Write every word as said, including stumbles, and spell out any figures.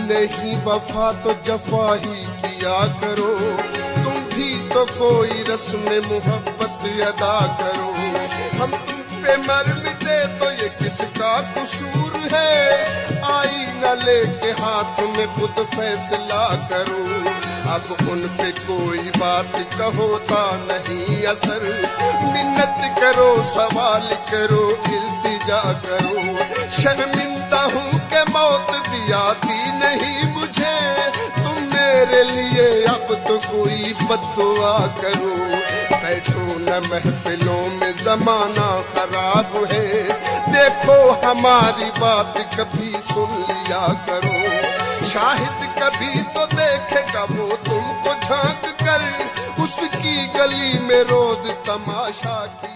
नहीं वफा तो जफा ही किया करो, तुम भी तो कोई रस्म मोहब्बत अदा करो। हम तुम पे मर मिटे तो ये किसका कसूर है, आई न लेके हाथ में खुद फैसला करो। अब उन पे कोई बात कहोता नहीं असर, मिन्नत करो सवाल करो इल्तिजा करो। शर्मिंदा हूँ कि मौत भी आती नहीं मुझे, तुम मेरे लिए अब तो कोई बद्दुआ करो। बैठो न महफिलों में जमाना खराब है, देखो हमारी बात कभी सुन लिया करो। शाहिद कभी तो देखेगा वो तुमको झांक कर, उसकी गली में रोज तमाशा किया।